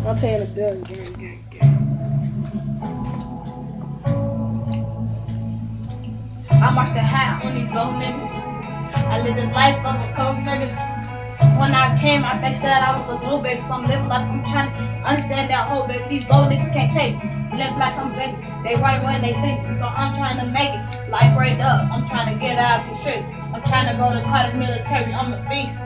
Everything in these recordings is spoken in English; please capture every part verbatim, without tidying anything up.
Montay in the building, gang, gang, gang. I marched the hat on these broke niggas. I lived the life of a coke nigga. When I came out, they said I was a dope baby, so I'm living life. I'm trying to understand that whole baby. These broke niggas can't take me. Live like I'm baby. They right when they see me, so I'm trying to make it. Life right up. I'm trying to get out the street. I'm trying to go to college military. I'm a beast.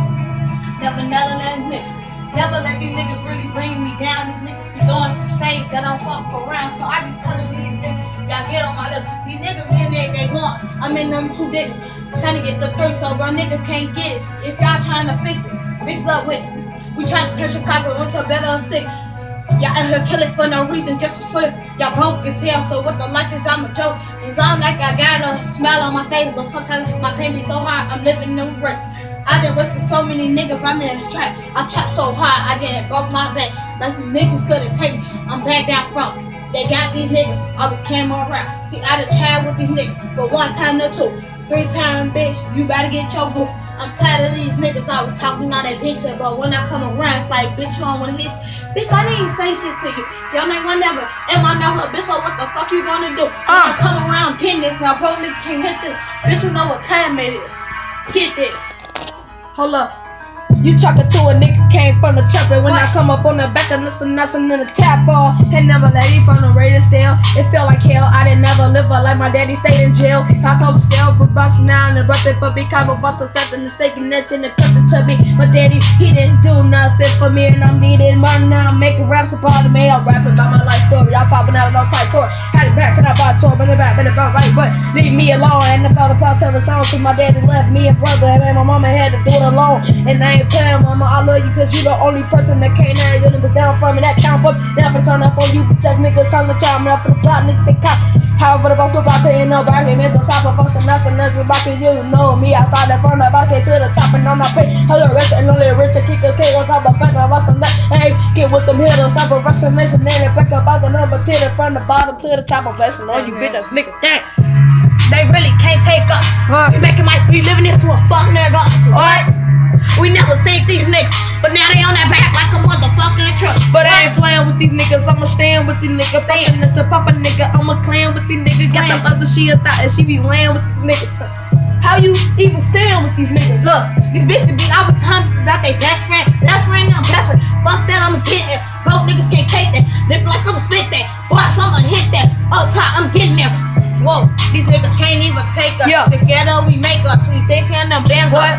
Never, never let niggas. Never let these niggas really bring me down. These niggas be doing some shit that I don't fuck around. So I be telling these niggas, y'all get on my level. These niggas in there, they want. I'm in them two digits. Trying to get the three, so a nigga can't get it. If y'all trying to fix it, fix it up with it. We trying to turn Chicago into a better city. Y'all out here killing for no reason, just for y'all broke as hell. So what the life is, I'm a joke. It's all like I got a smile on my face, but sometimes my pain be so hard. I'm living in regret. I done arrested so many niggas, I'm in a trap. I trapped so hard, I didn't broke my back. Like the niggas couldn't take me, I'm back down from. They got these niggas, always came around. See, I done tried with these niggas for one time or two. Three time, bitch, you better get your goof. I'm tired of these niggas always talking all that bitch shit, but when I come around, it's like, bitch, you don't wanna hit. Bitch, I didn't say shit to you. Your name was never in my mouth, bitch, so what the fuck you gonna do? When uh. I come around, getting this, now pro nigga can't hit this. Bitch, you know what time it is. Hit this. Hold up. You talking to a nigga came from the trap, and when what? I come up on the back and listen, nothing in the tap fall. And never let me from the radio still. It felt like hell. I didn't never live a life. My daddy stayed in jail. I come still, but busting down and busting for me. Kind of busting something, mistaken that's in the cousin to me. My daddy, he didn't do nothing for me, and I'm needing money now. I'm making raps a part of me. I'm rapping about my life story. Y'all popping out no tight tour. Had it back and I bought a tour, but it back, but it back right. But leave me alone. And I felt a part of a song. So my daddy left me a brother, and my mama had to do it alone. And I ain't playing, mama. I love you cause you the only person that can't have your niggas down for me. That count for me. Now for turn up on you, just niggas turn the charm. Now for the plot, niggas they cop. However, the boss about to end up right here. Mister Stop for some nothing else about you. You know me. I started from the back to the top and on my pay. Hello, rest and only rich to kick a cake on top of back. I was some that. Hey, get with them hitters. I'm a Russian nation. Then they back up out the number ten from the bottom to the top. I'm flexing on you bitches niggas. Dang. They really can't take us. Huh? We making my free living this one. Fuck nigga. What? We never seen these niggas, but now they on that back like a motherfucking truck. But I ain't playing with these niggas, I'ma stand with these niggas. Stand to pop a nigga, I'ma clan with these niggas. Got the other she a thought and she be laying with these niggas. How you even stand with these niggas? Look, these bitches be always talking about their best friend. Best friend, I'm best friend. Fuck that, I'ma get it. Broke niggas can't take that. Live like I'ma spit that. Boss, I'ma hit that. Up top, I'm getting there. Whoa, these niggas can't even take us. Yeah. Together we make us. We take in them bands up.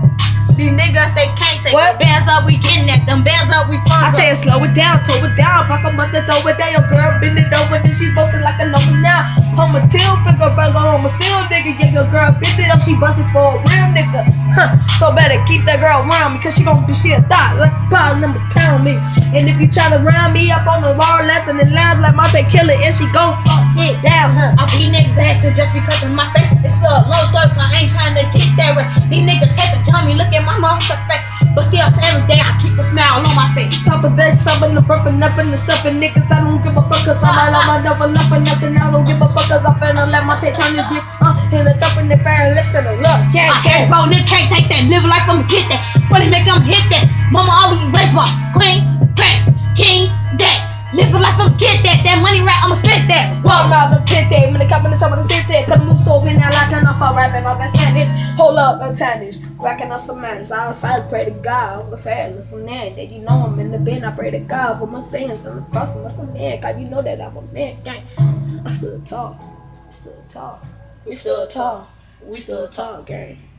These niggas, they can't take what? Bands up, we getting at them bands up, we fun. I say it, slow it down, toe it down. Back a month and throw it down. Your girl bend it over, then she bustin' like a number now. I'm a tail finger burger, I'm a still nigga. Yeah, your girl bend it up, she bustin' for a real nigga. Huh, so better keep that girl around me, cause she gon' be she a thought like a power number tell me. And if you try to round me up on the bar left and the lounge like Montay kill it, and she gon' fuck it down, huh? I beat niggas' asses just because of my face. It's still a low story, so I ain't trying to get that right. These niggas hate to tell me, look at my mom suspect. But still, every day I keep a smile on my face. Top of that, something the burping up in the shopping niggas. I don't give a fuck cause I'm all on my double up and nothing. I don't give a fuck cause I'm finna let my take on this bitch. Uh, in the top in the fair and listen to look. Yeah, okay, bro, nigga can't take that. Live life, I'ma get that. But it make them hit that. Mama always baseball. Queen, prince, king, that. Live a life, I'ma get that. That money right, I'ma spit that. Whoa, I'm out the pit there. When they come in the shop, I'm sit there. Cause move stove in there like I'm not rapping all that Spanish. Hold up, I'm Spanish. Racking up some manners. I outside pray to God. I'm the fabulous and that. That you know I'm in the bin. I pray to God for my sins. I'm the person. I'm the man. Cause you know that I'm a man. Gang. I still talk. I still talk. We still talk. We still talk, gang.